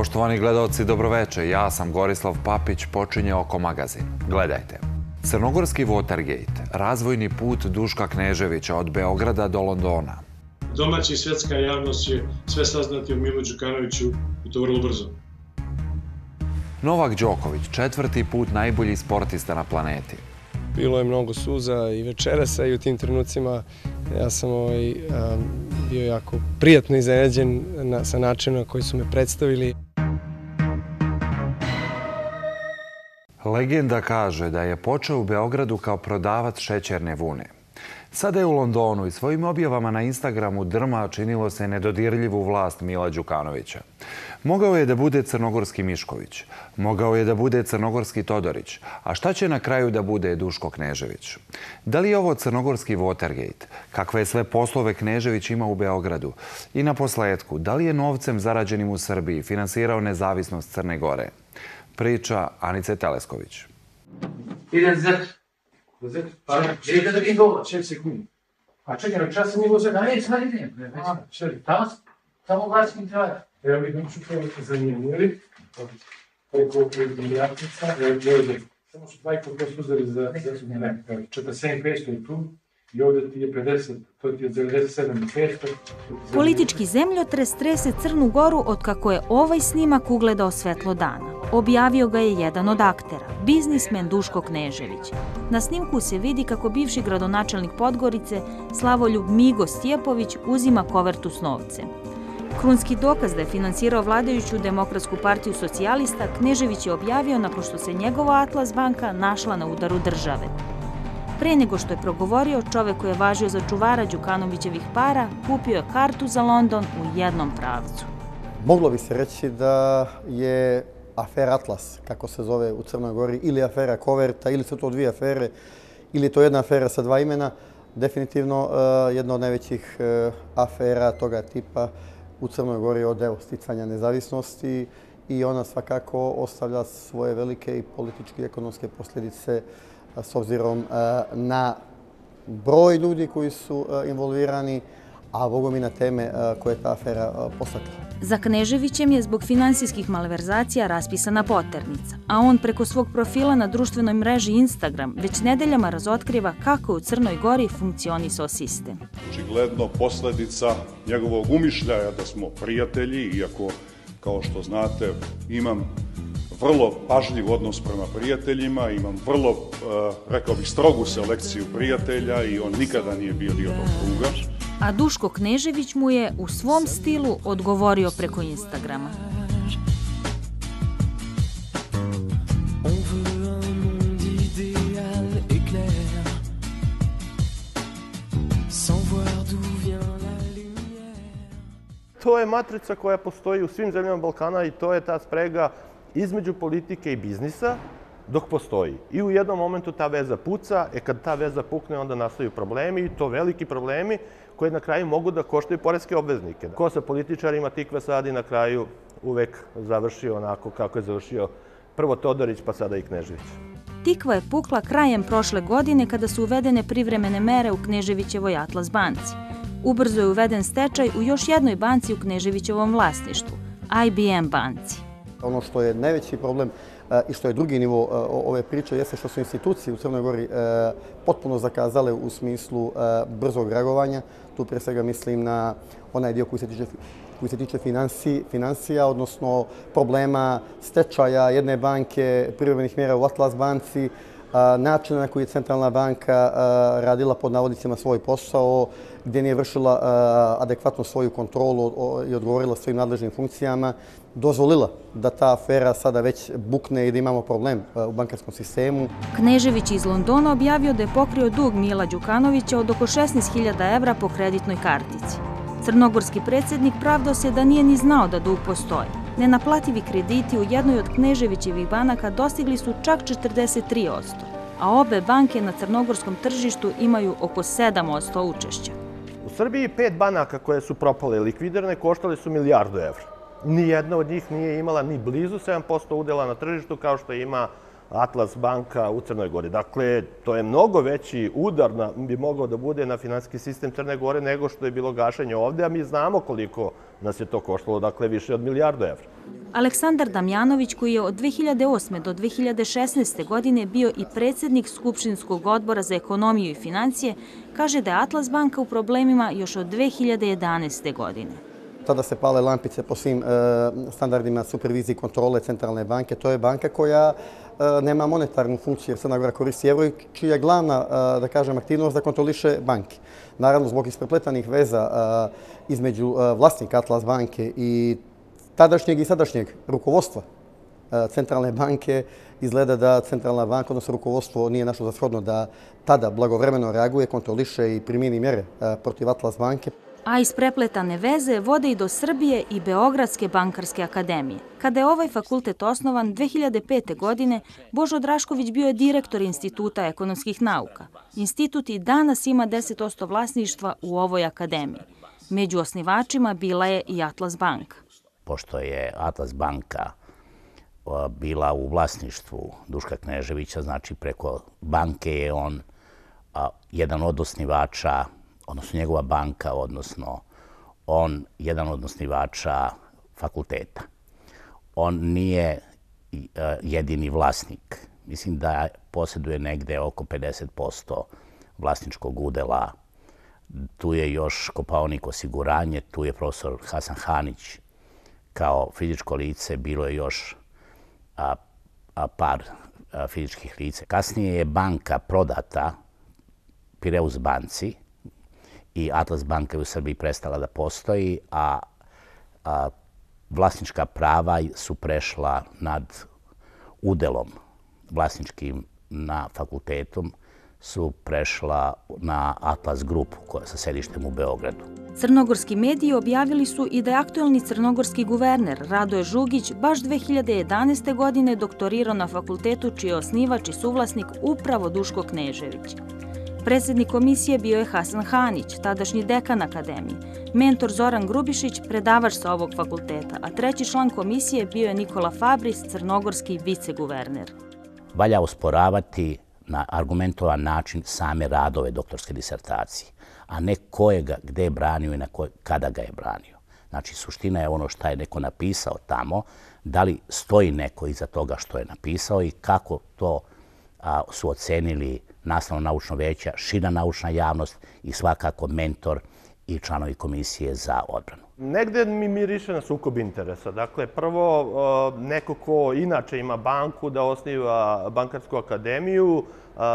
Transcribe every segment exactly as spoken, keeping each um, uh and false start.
Poštovani gledalci, dobroveče. Ja sam Gorislav Papić, počinje Oko magazin. Gledajte. Crnogorski Watergate, razvojni put Duška Kneževića od Beograda do Londona. Domaća i svetska javnost će sve saznati o Milu Đukanoviću i to vrlo brzo. Novak Đoković, četvrti put najbolji sportista na planeti. Bilo je mnogo suza i večerasa i u tim trenucima ja sam ovaj, bio jako prijatno iznenađen sa načinom na koji su me predstavili. Legenda kaže da je počeo u Beogradu kao prodavac šećerne vune. Sada je u Londonu i svojim objavama na Instagramu drma činilo se nedodirljivu vlast Mila Đukanovića. Mogao je da bude crnogorski Mišković, mogao je da bude crnogorski Todorić, a šta će na kraju da bude Duško Knežević? Da li je ovo crnogorski Watergate? Kakve je sve poslove Knežević ima u Beogradu? I na posledku, da li je novcem zarađenim u Srbiji finansirao nezavisnost Crne Gore? Priča Anice Telesković. Idem zet. Zet? Pa, želite da vidim dola, šest sekundi. A čekaj, na čas sam je vozio, a ne, sad idem. Tamo, tamo vlačkim traja. Evo vidim ću to zanimljivali. Preko milijardica, evo ovdje. Samo su dva i pol posto uzeli za četrdeset sedam petsto je tu. I ovdje ti je pedeset, to ti je devedeset sedam petsto. Politički zemljotres trese Crnu Goru otkako je ovaj snimak ugledao svetlo dana. Objavio ga je jedan od aktera, biznismen Duško Knežević. Na snimku se vidi kako bivši gradonačelnik Podgorice, Slavoljub Migo Stjepović, uzima kovertu s novcem. Krunski dokaz da je finansirao vladajuću Demokratsku partiju socijalista, Knežević je objavio nakon što se njegova Atlas banka našla na udaru države. Pre nego što je progovorio, čovek koji je važio za čuvara Đukanovićevih para, kupio je kartu za London u jednom pravcu. Moglo bi se reći da je afera Atlas, kako se zove u Crnoj Gori, ili afera Koverta, ili su to dvije afere, ili je to jedna afera sa dva imena, definitivno jedna od najvećih afera toga tipa u Crnoj Gori od evo, sticanja nezavisnosti i ona svakako ostavlja svoje velike i političke i ekonomske posljedice s obzirom na broj ljudi koji su involvirani, a bogom i na teme koje je ta afera postakla. Za Kneževićem je zbog finansijskih malverzacija raspisana poternica, a on preko svog profila na društvenoj mreži Instagram već nedeljama razotkriva kako u Crnoj Gori funkcionisao sistem. Očigledno posledica njegovog umišljaja da smo prijatelji, iako, kao što znate, imam vrlo pažljiv odnos prema prijateljima, imam vrlo, rekao bih, strogu selekciju prijatelja i on nikada nije bio dio tog kruga. A Duško Knežević mu je u svom stilu odgovorio preko Instagrama. To je matrica koja postoji u svim zemljama Balkana i to je ta sprega između politike i biznisa dok postoji. I u jednom momentu ta veza puca, e kad ta veza pukne onda nastaju problemi i to veliki problemi koji na kraju mogu da koštaju poreske obveznike. Ko sa političarima tikve sad i na kraju uvek završio onako kako je završio prvo Todorić pa sada i Knežević. Tikva je pukla krajem prošle godine kada su uvedene privremene mere u Kneževićevoj Atlas banci. Ubrzo je uveden stečaj u još jednoj banci u Kneževićevom vlasništvu, I B M banci. Ono što je najveći problem i što je drugi nivo ove priče jeste što su institucije u Crnoj Gori potpuno zakazale u smislu brzog reagovanja. Tu pre svega mislim na onaj dio koji se tiče, koji se tiče finansija, odnosno problema stečaja jedne banke, privremenih mjera u Atlas banci, načina na koji je Centralna banka radila pod navodnicima svoj posao, gdje nije vršila adekvatno svoju kontrolu i odgovorila svojim nadležnim funkcijama, dozvolila da ta afera sada već bukne i da imamo problem u bankarskom sistemu. Knežević iz Londona objavio da je pokrio dug Mila Đukanovića od oko šesnaest hiljada evra po kreditnoj kartici. Crnogorski predsjednik pravdao se da nije ni znao da dug postoji. Nenaplativi krediti u jednoj od Kneževićevih banaka dostigli su čak četrdeset tri posto, a obe banke na crnogorskom tržištu imaju oko sedam posto učešća. U Srbiji pet banaka koje su propale likvidirane koštale su milijardu evra. Nijedna od njih nije imala ni blizu sedam posto udjela na tržištu kao što ima Atlas banka u Crnoj Gori. Dakle, to je mnogo veći udar bi mogao da bude na finansijski sistem Crne Gore nego što je bilo gašenje ovde, a mi znamo koliko nas je to koštalo, dakle više od milijardu evra. Aleksandar Damjanović, koji je od dve hiljade osme do dve hiljade šesnaeste. godine bio i predsjednik Skupštinskog odbora za ekonomiju i financije, kaže da je Atlas banka u problemima još od dve hiljade jedanaeste. godine. Tada se pale lampice po svim standardima supervizije i kontrole centralne banke. To je banka koja nema monetarnu funkciju jer Crna Gora koristi evro i čija je glavna, da kažem, aktivnost da kontroliše banke. Naravno, zbog isprepletanih veza između vlasnika Atlas banke i tadašnjeg i sadašnjeg rukovodstva centralne banke, izgleda da centralna banka, odnosno rukovodstvo, nije našlo za shodno da tada blagovremeno reaguje, kontroliše i primjeni mjere protiv Atlas banke. A isprepletane veze vode i do Srbije i Beogradske bankarske akademije. Kada je ovaj fakultet osnovan dve hiljade pete. godine, Božo Drašković bio je direktor Instituta ekonomskih nauka. Institut i danas ima deset posto vlasništva u ovoj akademiji. Među osnivačima bila je i Atlas banka. Pošto je Atlas banka bila u vlasništvu Duška Kneževića, znači preko banke je on jedan od osnivača, odnosno njegova banka, odnosno on jedan od osnivača fakulteta. On nije jedini vlasnik. Mislim da posjeduje negde oko pedeset posto vlasničkog udela. Tu je još Kopaonik osiguranje, tu je profesor Hasan Hanić kao fizičko lice, bilo je još a, a par a, fizičkih lice. Kasnije je banka prodata Pireus banci i Atlas banka je u Srbiji prestala da postoji, a, a vlasnička prava su prešla nad udelom vlasničkim na fakultetom, su prešla na Atlas grupu sa sedištem u Beogradu. Crnogorski mediji objavili su i da je aktuelni crnogorski guverner Radoje Žugić baš dve hiljade jedanaeste. godine doktorirao na fakultetu čiji je osnivač i suvlasnik upravo Duško Knežević. Predsjednik komisije bio je Hasan Hanić, tadašnji dekan akademije, mentor Zoran Grubišić, predavač sa ovog fakulteta, a treći član komisije bio je Nikola Fabris, crnogorski viceguverner. Valja osporavati na argumentovan način same radove doktorske disertacije, a ne ko je ga, gde je branio i na ko, kada ga je branio. Znači, suština je ono što je neko napisao tamo, da li stoji neko iza toga što je napisao i kako to a, su ocenili nastavno-naučno veća, šira naučna javnost i svakako mentor i članovi komisije za odbranu. Negde mi miriše na sukob interesa. Dakle, prvo, neko ko inače ima banku da osniva bankarsku akademiju,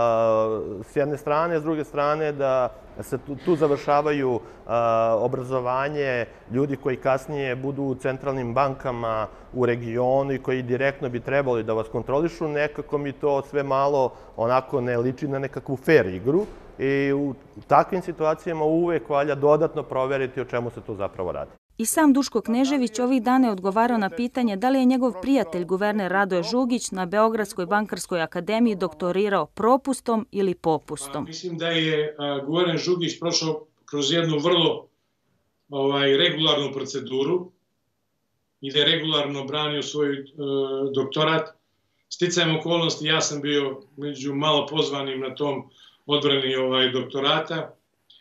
s jedne strane, s druge strane da se tu završavaju obrazovanje ljudi koji kasnije budu u centralnim bankama u regionu i koji direktno bi trebali da vas kontrolišu. Nekako mi to sve malo onako ne liči na nekakvu fair igru. I u takvim situacijama uvek valja dodatno proveriti o čemu se tu zapravo radi. I sam Duško Knežević ovih dana je odgovarao na pitanje da li je njegov prijatelj guverner Radoje Žugić na Beogradskoj bankarskoj akademiji doktorirao propustom ili popustom. Mislim da je guverner Žugić prošao kroz jednu vrlo ovaj, regularnu proceduru i da je regularno branio svoj uh, doktorat. Sticajem okolnosti ja sam bio među malo pozvanim na tom odbrani ovaj, doktorata.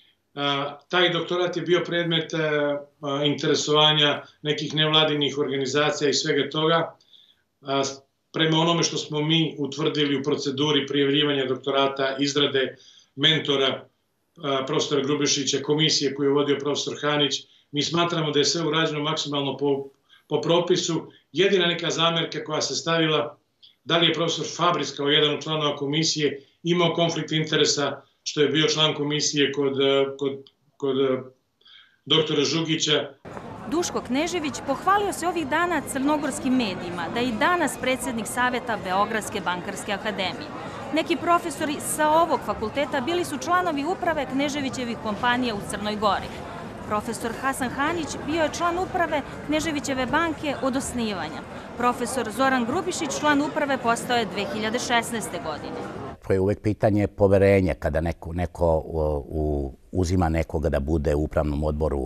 Taj doktorat je bio predmet interesovanja nekih nevladinih organizacija i svega toga. Prema onome što smo mi utvrdili u proceduri prijavljivanja doktorata, izrade mentora profesora Grubišića, komisije koju je vodio profesor Hanić, mi smatramo da je sve urađeno maksimalno po, po propisu. Jedina neka zamerka koja se stavila, da li je profesor Fabris kao jedan od članova komisije imao konflikt interesa što je bio član komisije kod, kod, kod doktora Žugića. Duško Knežević pohvalio se ovih dana crnogorskim medijima da je i danas predsjednik savjeta Beogradske bankarske akademije. Neki profesori sa ovog fakulteta bili su članovi uprave Kneževićevih kompanija u Crnoj Gori. Profesor Hasan Hanić bio je član uprave Kneževićeve banke od osnivanja. Profesor Zoran Grubišić član uprave postao je dve hiljade šesnaeste. godine. To je uvek pitanje poverenja kada neko, neko u, uzima nekoga da bude u upravnom odboru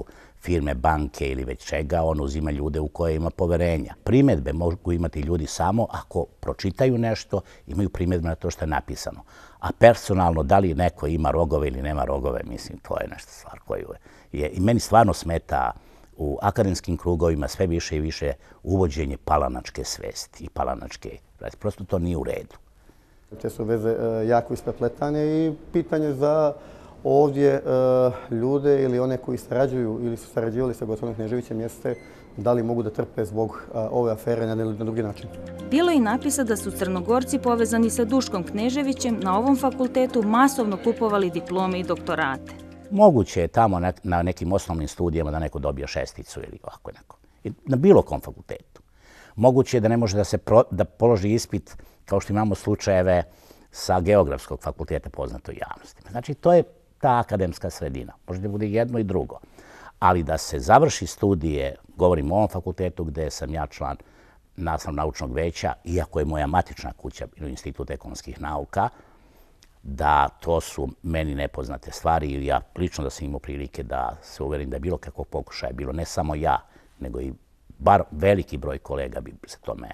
firme, banke ili već čega, on uzima ljude u koje ima poverenja. Primedbe mogu imati ljudi samo ako pročitaju nešto, imaju primedbe na to što je napisano. A personalno, da li neko ima rogove ili nema rogove, mislim, to je nešto stvar koju je. I meni stvarno smeta u akademskim krugovima sve više i više uvođenje palanačke svesti i palanačke. Prosto to nije u redu. Te su veze jako isprepletane i pitanje za ovdje ljude ili one koji sarađuju ili su sarađivali sa gospodinom Kneževićem jeste da li mogu da trpe zbog ove afere na na drugi način. Bilo je i napisa da su Crnogorci povezani sa Duškom Kneževićem na ovom fakultetu masovno kupovali diplome i doktorate. Moguće je tamo na nekim osnovnim studijama da neko dobije šesticu ili ovako neko. Na bilo kom fakultetu. Moguće je da ne može da se da položi ispit kao što imamo slučajeve sa Geografskog fakulteta poznatoj javnosti. Znači, to je ta akademska sredina. Može da bude jedno i drugo. Ali da se završi studije, govorim o ovom fakultetu gde sam ja član nastavno-naučnog veća, iako je moja matična kuća ili Institut ekonomskih nauka, da to su meni nepoznate stvari ili ja lično da sam imao prilike da se uverim da je bilo kakvog pokušaja bilo ne samo ja, nego i bar veliki broj kolega bi se tome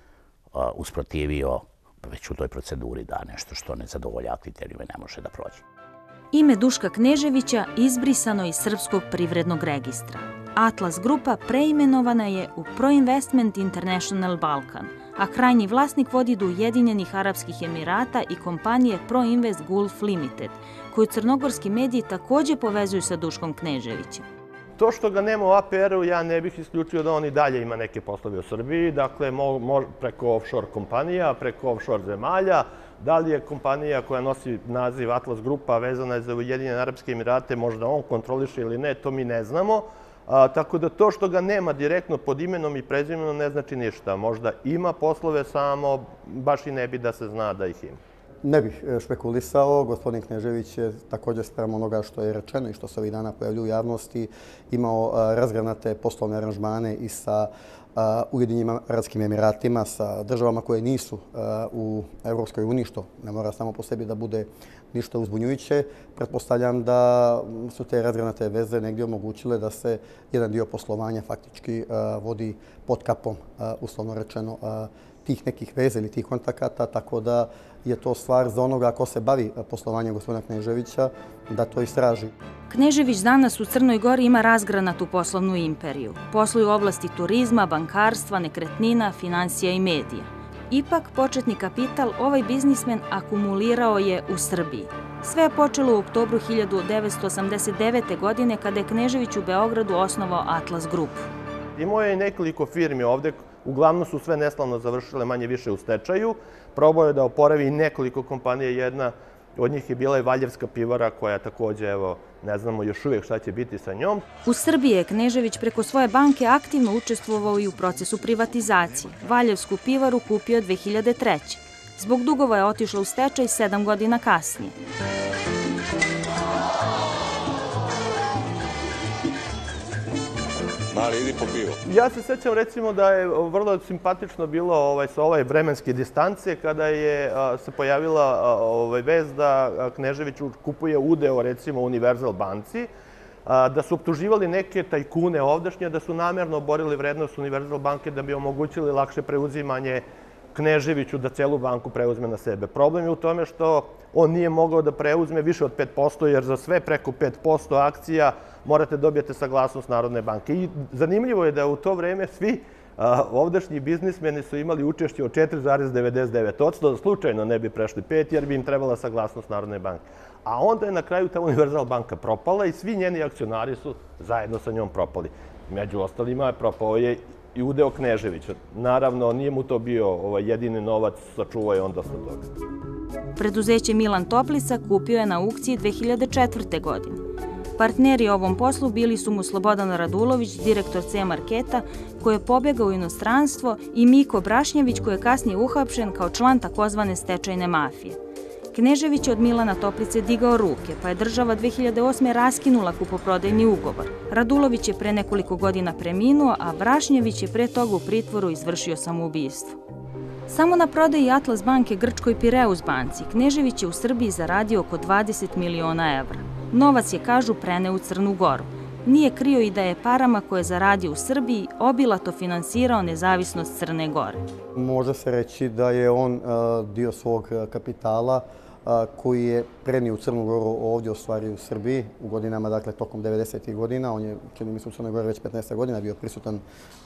usprotivio već u toj proceduri da nešto što ne zadovoljava kriterijume ne može da prođe. Ime Duška Kneževića izbrisano iz Srpskog privrednog registra. Atlas Grupa preimenovana je u Proinvestment International Balkan, a krajnji vlasnik vodi do Ujedinjenih Arapskih Emirata i kompanije Proinvest Gulf Limited, koju crnogorski mediji također povezuju sa Duškom Kneževićem. To što ga nema u A P R-u, ja ne bih isključio da on i dalje ima neke poslove u Srbiji, dakle preko offshore kompanija, preko offshore zemalja. Da li je kompanija koja nosi naziv Atlas Grupa vezana je za Ujedinjene Arapske Emirate, možda on kontroliše ili ne, to mi ne znamo. Tako da to što ga nema direktno pod imenom i prezimenom ne znači ništa. Možda ima poslove samo, baš i ne bi da se zna da ih ima. Ne bih špekulisao. Gospodin Knežević je također sprem onoga što je rečeno i što se ovih dana pojavljuje u javnosti imao razgranate poslovne aranžmane i sa Ujedinjenim Arapskim Emiratima, sa državama koje nisu u Evropskoj uniji, što ne mora samo po sebi da bude ništa uzbunjujuće. Pretpostavljam da su te razgranate veze negdje omogućile da se jedan dio poslovanja faktički vodi pod kapom, uslovno rečeno, tih nekih veza ili tih kontakata, tako da je to stvar za onoga ko se bavi poslovanjem gospodina Kneževića da to istraži. Knežević danas u Crnoj Gori ima razgranatu poslovnu imperiju. Posluju u oblasti turizma, bankarstva, nekretnina, financija i medija. Ipak, početni kapital ovaj biznismen akumulirao je u Srbiji. Sve je počelo u oktobru hiljadu devetsto osamdeset devete. godine kada je Knežević u Beogradu osnovao Atlas Grupu. Imao je nekoliko firmi ovde, uglavnom su sve neslavno završile manje više u stečaju. Probao je da oporavi i nekoliko kompanije, jedna od njih je bila i Valjevska pivara koja također, evo, ne znamo još uvijek šta će biti sa njom. U Srbiji je Knežević preko svoje banke aktivno učestvovao i u procesu privatizacije. Valjevsku pivaru kupio dve hiljade treće. Zbog dugova je otišla u stečaj sedam godina kasnije. Mali, idi po pivo. Ja se sećam recimo da je vrlo simpatično bilo sa ove vremenske distance kada je se pojavila vest da Knežević kupuje udeo recimo Univerzal banci, da su optuživali neke tajkune ovdašnje, da su namjerno oborili vrednost Univerzal banke da bi omogućili lakše preuzimanje Kneževiću da celu banku preuzme na sebe. Problem je u tome što on nije mogao da preuzme više od pet posto, jer za sve preko pet posto akcija morate dobijete saglasnost Narodne banke. I zanimljivo je da u to vreme svi ovdašnji biznismeni su imali učešće od četiri zarez devedeset devet posto, slučajno ne bi prešli pet jer bi im trebala saglasnost Narodne banke. A onda je na kraju ta Univerzal banka propala i svi njeni akcionari su zajedno sa njom propali. Među ostalima je propao je i udeo Kneževića. Naravno, nije mu to bio jedini novac, sačuvao je on dosta toga. Preduzeće Milan Toplica kupio je na aukciji dve hiljade četvrte. godine. Partneri ovom poslu bili su mu Slobodan Radulović, direktor C Marketa, koji je pobjegao u inostranstvo, i Miko Brašnjević, koji je kasnije uhapšen kao član takozvane stečajne mafije. Knežević je od Milana Toplice digao ruke, pa je država dve hiljade osme. raskinula kupoprodajni ugovor. Radulović je pre nekoliko godina preminuo, a Brašnjević je pre toga u pritvoru izvršio samoubistvo. Samo na prodaji Atlas banke Grčkoj Pireus banci Knežević je u Srbiji zaradio oko dvadeset miliona evra. Novac je, kažu, preneo u Crnu Goru. Nije krio i da je parama koje je zaradio u Srbiji obilato finansirao nezavisnost Crne Gore. Može se reći da je on dio svog kapitala koji je prenio u Crnu Goru ovdje ostvario u Srbiji u godinama, dakle tokom devedesetih godina. On je, čini mi se, u Crnoj Gori već petnaest godina bio prisutan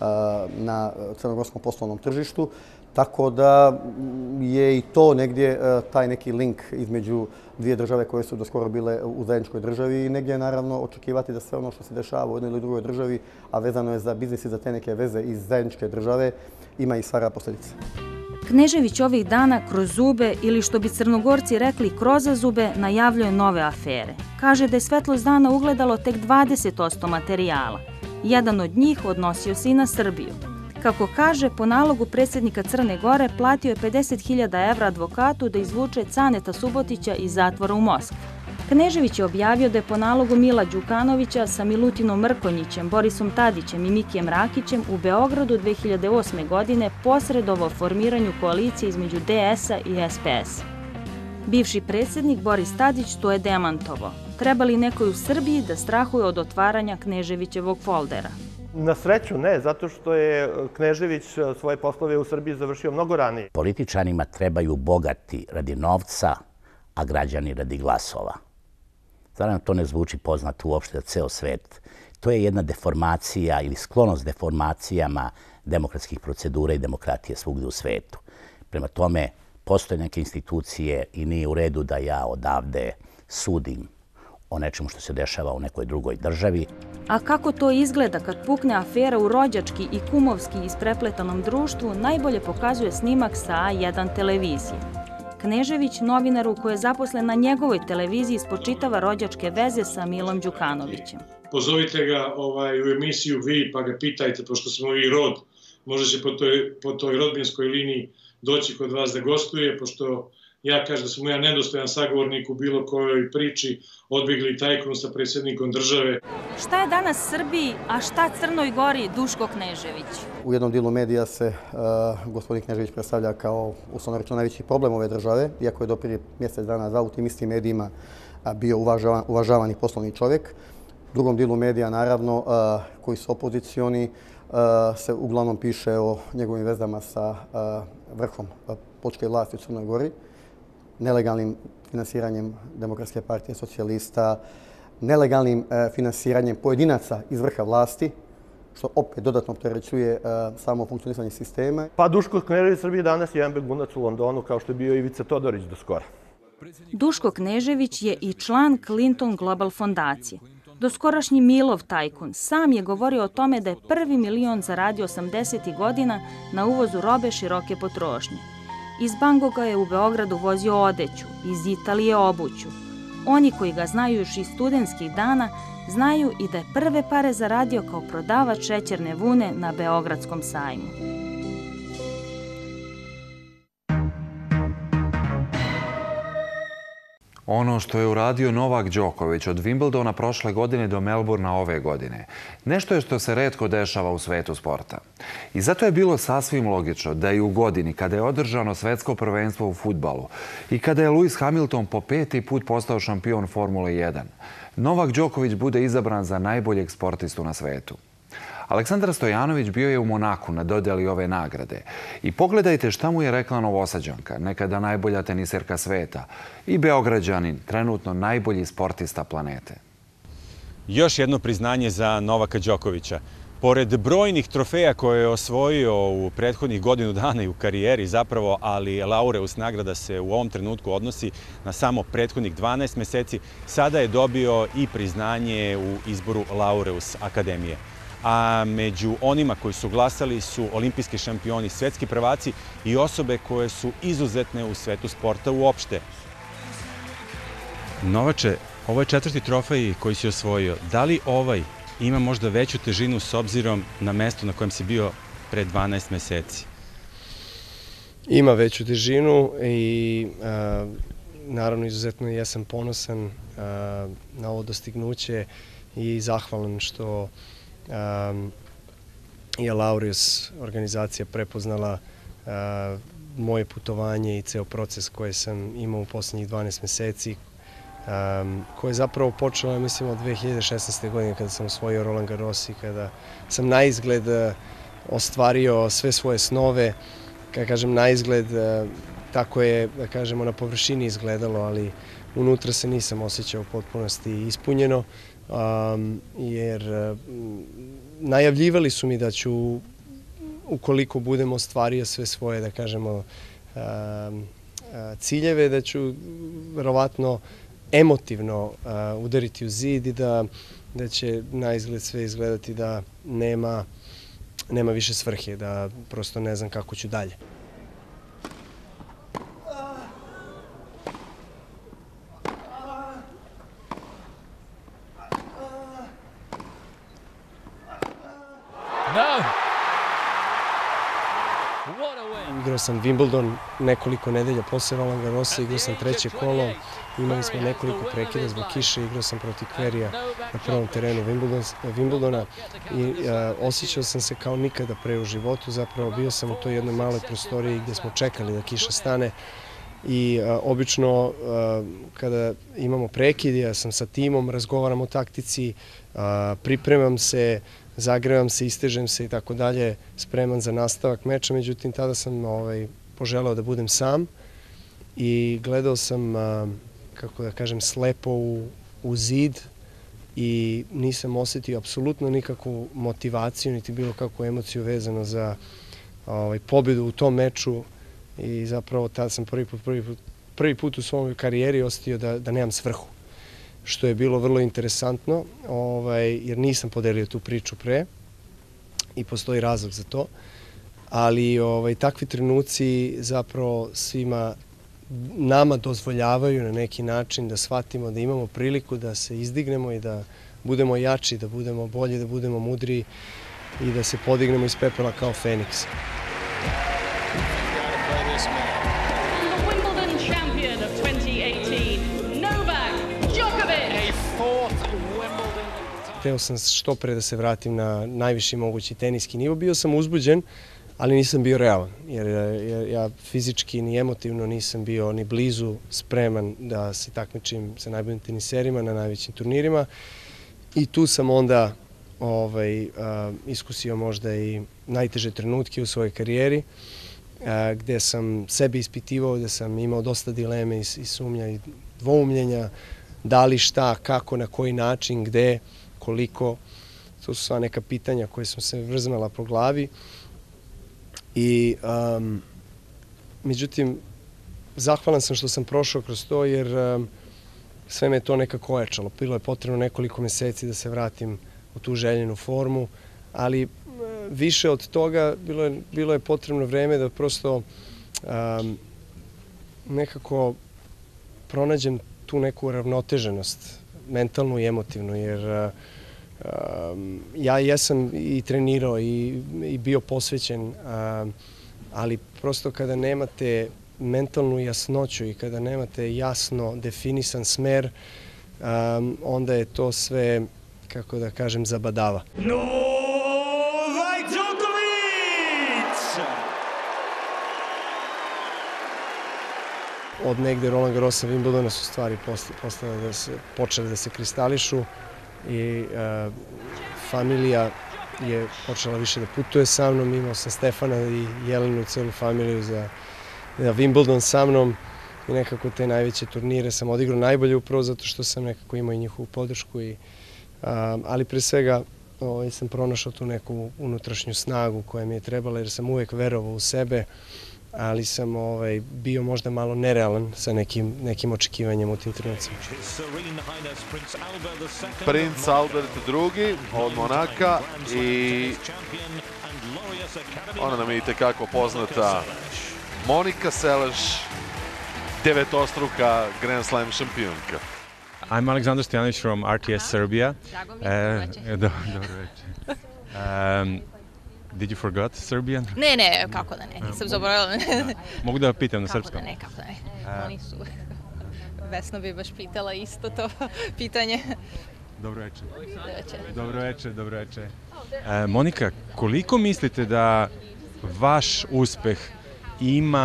na crnogorskom poslovnom tržištu. Tako da je i to negdje taj neki link između dvije države koje su doskoro bile u zajedničkoj državi i negdje je naravno očekivati da sve ono što se dešava u jednoj ili drugoj državi, a vezano je za biznis i za te neke veze iz zajedničke države, ima i stvara posljedice. Knežević ovih dana kroz zube ili što bi Crnogorci rekli kroza zube najavljuje nove afere. Kaže da je svetlost dana ugledalo tek dvadeset posto materijala. Jedan od njih odnosio se i na Srbiju. Kako kaže, po nalogu predsjednika Crne Gore platio je pedeset hiljada evra advokatu da izvuče Caneta Subotića iz zatvora u Moskvi. Knežević je objavio da je po nalogu Mila Đukanovića sa Milutinom Mrkonjićem, Borisom Tadićem i Mikijem Rakićem u Beogradu dve hiljade osme. godine posredovao formiranju koalicije između D S-a i S P S-a. Bivši predsjednik Boris Tadić to je demantovao. Treba li nekoj u Srbiji da strahuje od otvaranja Kneževićevog foldera? Na sreću ne, zato što je Knežević svoje poslove u Srbiji završio mnogo ranije. Političarima trebaju bogati radi novca, a građani radi glasova. Zaravno to ne zvuči poznato uopšte za ceo svet. To je jedna deformacija ili sklonost deformacijama demokratskih procedura i demokratije svugdje u svetu. Prema tome, postoje neke institucije i nije u redu da ja odavde sudim o nečemu što se dešava u nekoj drugoj državi. A kako to izgleda kad pukne afera u rođački i kumovski isprepletanom društvu, najbolje pokazuje snimak sa A jedan televizije. Knežević, novinaru koji je zaposlen na njegovoj televiziji, spočitava rođačke veze sa Milom Đukanovićem. Pozovite ga u emisiju vi pa ga pitajte, pošto smo vi rod, može će po toj rodbinskoj liniji doći kod vas da gostuje, pošto ja kažem da sam ja nedostojan sagovornik u bilo kojoj priči, odbjegli tajkun sa predsjednikom države. Šta je danas Srbiji, a šta Crnoj Gori Duško Knežević? U jednom dijelu medija se gospodin Knežević predstavlja kao, uslovno rečeno, najveći problem ove države, iako je do prije mjesec dana dva u tim istim medijima bio uvažavani poslovni čovjek. U drugom dijelu medija, naravno, koji su opozicioni, se uglavnom piše o njegovim vezama sa vrhom političke vlasti u Crnoj Gori, nelegalnim finansiranjem Demokratske partije socijalista, nelegalnim finansiranjem pojedinaca iz vrha vlasti, što opet dodatno opterećuje samo funkcionisanje sistema. Pa Duško Knežević Srbije danas je jedan begunac u Londonu, kao što je bio Ivica Todorić do skora. Duško Knežević je i član Clinton Global fondacije. Doskorašnji Milov tajkun sam je govorio o tome da je prvi milion zaradio osamdesetih godina na uvozu robe široke potrošnje. Iz Bangoga je u Beogradu vozio odeću, iz Italije obuću. Oni koji ga znaju još iz studentskih dana znaju i da je prve pare zaradio kao prodavač šećerne vune na Beogradskom sajmu. Ono što je uradio Novak Đoković od Wimbledona prošle godine do Melbourna ove godine, nešto je što se retko dešava u svetu sporta. I zato je bilo sasvim logično da i u godini kada je održano svetsko prvenstvo u fudbalu i kada je Lewis Hamilton po peti put postao šampion Formule jedan, Novak Đoković bude izabran za najboljeg sportistu na svetu. Aleksandar Stojanović bio je u Monaku na dodjeli ove nagrade. I pogledajte šta mu je rekla Novosađanka, nekada najbolja teniserka sveta, i Beograđanin, trenutno najbolji sportista planete. Još jedno priznanje za Novaka Đokovića. Pored brojnih trofeja koje je osvojio u prethodnih godinu dana i u karijeri zapravo, ali Laureus nagrada se u ovom trenutku odnosi na samo prethodnih dvanaest meseci, sada je dobio i priznanje u izboru Laureus Akademije. A među onima koji su glasali su olimpijski šampioni, svetski prvaci i osobe koje su izuzetne u svetu sporta uopšte. Novače, ovo je četvrti trofej koji si osvojio. Da li ovaj ima možda veću težinu s obzirom na mesto na kojem si bio pre dvanaest meseci? Ima veću težinu i naravno izuzetno jesam ponosan na ovo dostignuće i zahvalan što je Laureus organizacija prepoznala moje putovanje i ceo proces koji sam imao u posljednjih dvanaest meseci koja je zapravo počela, mislim, od dve hiljade šesnaeste. godine kada sam osvojio Roland Garros i kada sam na izgled ostvario sve svoje snove. Kada kažem na izgled, tako je, da kažemo, na površini izgledalo, ali unutra se nisam osjećao u potpunosti ispunjeno, jer najavljivali su mi da ću, ukoliko budem ostvario sve svoje, da kažemo, ciljeve, da ću verovatno emotivno udariti u zid i da, da će na izgled sve izgledati da nema, nema više svrhe, da prosto ne znam kako ću dalje. Igrao sam Wimbledon nekoliko nedelja posle Roland Garrosa, igrao sam treće kolo, imali smo nekoliko prekida zbog kiše, igrao sam protiv Querrya na prvom terenu Wimbledona i osjećao sam se kao nikada pre u životu, zapravo bio sam u toj jednoj maloj prostoriji gdje smo čekali da kiša stane i obično kada imamo prekid, ja sam sa timom, razgovaram o taktici, pripremam se, zagrevam se, istežem se i tako dalje, spreman za nastavak meča, međutim tada sam poželeo da budem sam i gledao sam, kako da kažem, slepo u zid i nisam osjetio apsolutno nikakvu motivaciju niti bilo kakvu emociju vezano za pobedu u tom meču i zapravo tada sam prvi put u svojoj karijeri osjetio da nemam svrhu, što je bilo vrlo interesantno, jer nisam podelio tu priču pre i postoji razlog za to, ali takvi trenuci zapravo svima nama dozvoljavaju na neki način da shvatimo da imamo priliku da se izdignemo i da budemo jači, da budemo bolji, da budemo mudri i da se podignemo iz pepela kao Feniks. Hteo sam što pre da se vratim na najviši mogući teniski nivo. Bio sam uzbuđen, ali nisam bio realan, jer ja fizički ni emotivno nisam bio ni blizu spreman da se takmičim sa najboljim teniserima na najvećim turnirima. I tu sam onda iskusio možda i najteže trenutke u svojoj karijeri, gde sam sebe ispitivao, gde sam imao dosta dileme i sumnja i dvoumljenja, da li, šta, kako, na koji način, gde, koliko. To su sva neka pitanja koje sam se vrzmala po glavi. I, međutim, zahvalan sam što sam prošao kroz to, jer sve me je to nekako ojačalo. Bilo je potrebno nekoliko meseci da se vratim u tu željenu formu, ali više od toga bilo je potrebno vreme da prosto nekako pronađem tu neku ravnoteženost, mentalnu i emotivnu, jer ja jesam i trenirao i bio posvećen, ali prosto kada nemate mentalnu jasnoću i kada nemate jasno definisan smer, onda je to sve, kako da kažem, zabadava. Novak Đoković! Od negde Roland Garrosa, Wimbledona su stvari počele da se kristališu i familija je počela više da putuje sa mnom. Imao sam Stefana i Jelenu i celu familiju za Wimbledon sa mnom i nekako te najveće turnire sam odigrao najbolje upravo zato što sam nekako imao i njihovu podršku, ali pre svega sam pronašao tu neku unutrašnju snagu koja mi je trebala, jer sam uvek verovao u sebe, ali sam bio možda malo nerealan sa nekim očekivanjem u tim trenucima. Princ Albert drugi od Monaka i ona nam je itekako poznata Monika Seles, devetostruka Grand Slam šampionka. I'm Aleksandar Stojanović from R T S Serbia. Dobro večer. Did you forgot Serbian? Ne, ne, kako da ne, nisam zaboravila. Mogu da pitam na srpskom? Kako da ne, kako da ne. Oni su, Vesna bi baš pitala isto to pitanje. Dobro večer. Dobro večer, dobro večer. Monika, koliko mislite da vaš uspeh ima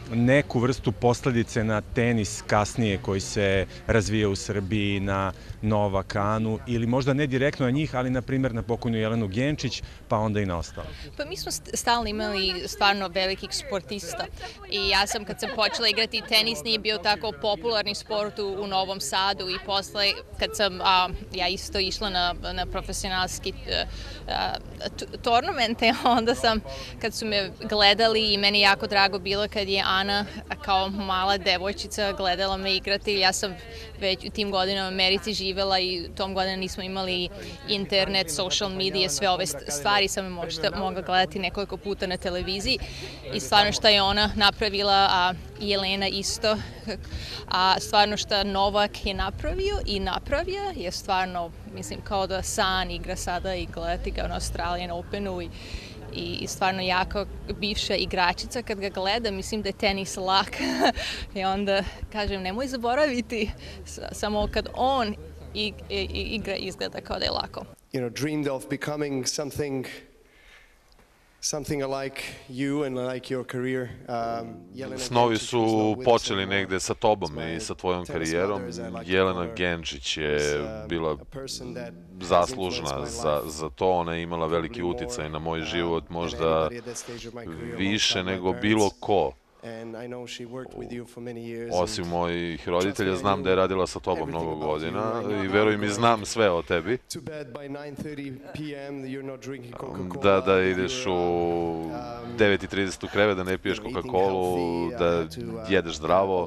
neku vrstu posledice na tenis kasnije koji se razvija u Srbiji, na Novak, Anu, ili možda ne direktno na njih, ali na primjer na pokojnu Jelenu Genčić, pa onda i na ostalo? Pa mi smo stalno imali stvarno velikih sportista i ja sam kad sam počela igrati tenis nije bio tako popularni sport u, u Novom Sadu i posle kad sam a, ja isto išla na, na profesionalski turnamente, onda sam kad su me gledali i meni jako drago bilo kad je Ana kao mala devojčica gledala me igrati. Ja sam već u tim godinama u Americi živela i tom godinu nismo imali internet, social medije, sve ove stvari sam možda mogla gledati nekoliko puta na televiziji i stvarno što je ona napravila, a i Jelena isto, a stvarno što Novak je napravio i napravio je stvarno, mislim, kao da san igra sada i gledati ga na Australian Openu i i stvarno jako bivša igračica, kad ga gleda, mislim da je tenis lak i onda kažem nemoj zaboraviti, samo kad on igra izgleda kao da je lako. You know, dreamed of becoming something something like you and like your career. Um, Snovi su počeli negde sa tobom i sa tvojom karijerom. Jelena Genčić je bila zaslužna za, za to. Ona je imala veliki uticaj na moj život, možda više nego bilo ko. Osim mojih roditelja, znam da je radila sa tobom mnogo godina i veruj mi, znam sve o tebi. Da, da ideš u devet i trideset u krevet, da ne piješ Coca-Colu, da jedeš zdravo.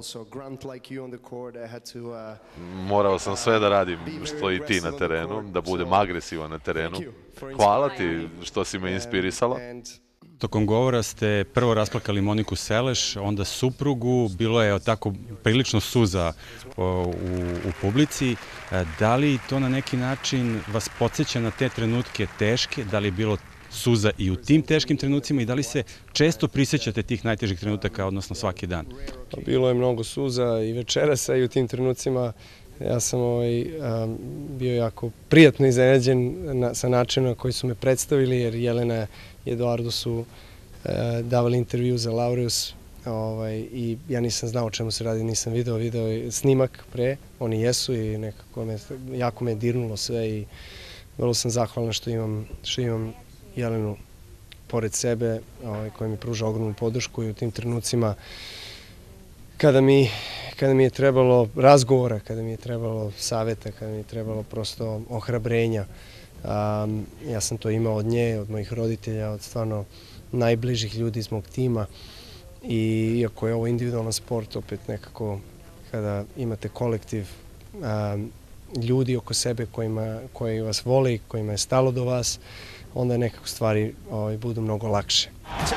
Morao sam sve da radim što i ti na terenu, da budem agresivan na terenu. Hvala ti što si me inspirisala. Tokom govora ste prvo rasplakali Moniku Seleš, onda suprugu, bilo je tako prilično suza u, u publici. Da li to na neki način vas podsjeća na te trenutke teške? Da li je bilo suza i u tim teškim trenucima i da li se često prisjećate tih najtežih trenutaka, odnosno svaki dan? Bilo je mnogo suza i večerasa i u tim trenucima. Ja sam ovaj, um, bio jako prijatno iznenađen na, sa načinom na koji su me predstavili, jer Jelena i Eduardo su uh, davali intervju za Laureus ovaj, i ja nisam znao o čemu se radi, nisam video, video snimak pre, oni jesu i nekako me, jako me dirnulo sve i vrlo sam zahvalan što imam, što imam Jelenu pored sebe, ovaj, koja mi pruža ogromnu podršku i u tim trenucima kada mi, kada mi je trebalo razgovora, kada mi je trebalo saveta, kada mi je trebalo prosto ohrabrenja. Um, ja sam to imao od nje, od mojih roditelja, od stvarno najbližih ljudi iz mog tima. I iako je ovo individualan sport, opet nekako kada imate kolektiv um, ljudi oko sebe kojima, koji vas vole i kojima je stalo do vas, onda nekako stvari ovaj, budu mnogo lakše.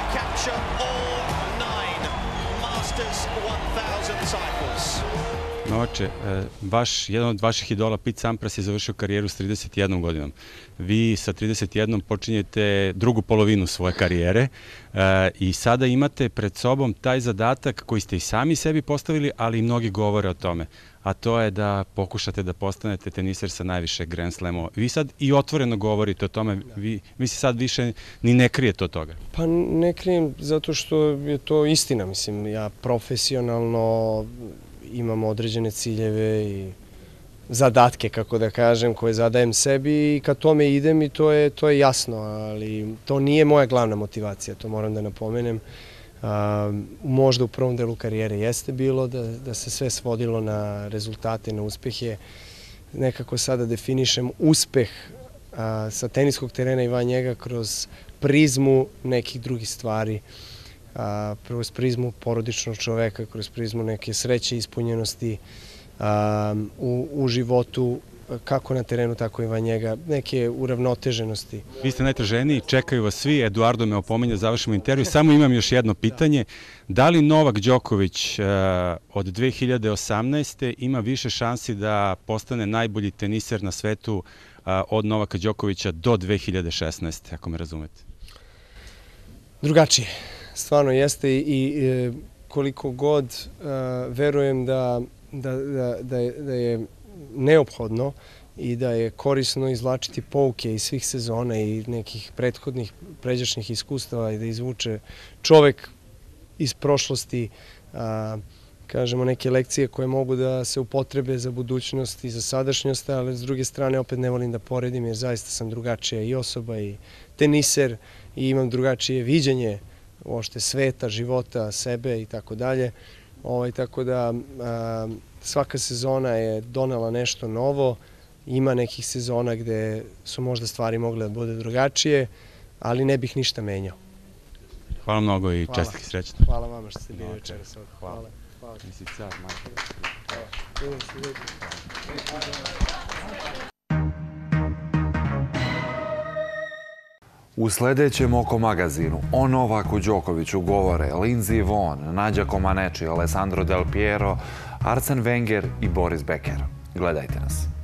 Novače, vaš, jedan od vaših idola, Pete Sampras, je završio karijeru s trideset jednom godinom. Vi sa trideset jednom počinjete drugu polovinu svoje karijere i sada imate pred sobom taj zadatak koji ste i sami sebi postavili, ali i mnogi govore o tome. A to je da pokušate da postanete teniser sa najviše Grand Slamova. Vi sad i otvoreno govorite o tome, vi, vi se sad više ni ne krijete od toga. Pa ne krijem zato što je to istina. Mislim, ja profesionalno imam određene ciljeve i zadatke, kako da kažem, koje zadajem sebi i ka tome idem i to je, to je jasno, ali to nije moja glavna motivacija, to moram da napomenem. A, možda u prvom delu karijere jeste bilo da, da se sve svodilo na rezultate, na uspehe. Nekako sada definišem uspeh a, sa teniskog terena i van njega kroz prizmu nekih drugih stvari. A, kroz prizmu porodičnog čoveka, kroz prizmu neke sreće, ispunjenosti a, u, u životu, kako na terenu, tako i van njega, neke uravnoteženosti. Vi ste najtraženiji, čekaju vas svi, Eduardo me opominje, završimo intervju. Samo imam još jedno pitanje. Da li Novak Đoković od dve hiljade osamnaeste. ima više šansi da postane najbolji teniser na svetu od Novaka Đokovića do dve hiljade šesnaeste. ako me razumete? Drugačije. Stvarno jeste i koliko god verujem da, da, da, da, je, da je neophodno i da je korisno izvlačiti pouke iz svih sezona i nekih prethodnih pređašnjih iskustava i da izvuče čovek iz prošlosti, kažemo, neke lekcije koje mogu da se upotrebe za budućnost i za sadašnjost, ali s druge strane opet ne volim da poredim jer zaista sam drugačija i osoba i teniser i imam drugačije viđenje uopšte sveta, života, sebe i tako dalje. Tako da svaka sezona je donela nešto novo, ima nekih sezona gde su možda stvari mogle da bude drugačije, ali ne bih ništa menjao. Hvala mnogo i čestitke, srećno. Hvala vama što ste bili večeras ovdje. Hvala. Nisi car, majka. U sledećem Oko magazinu o Novaku Đokoviću govore Lindsey Vonn, Nađa Comaneci, Alessandro Del Piero, Arsene Wenger i Boris Becker. Gledajte nas.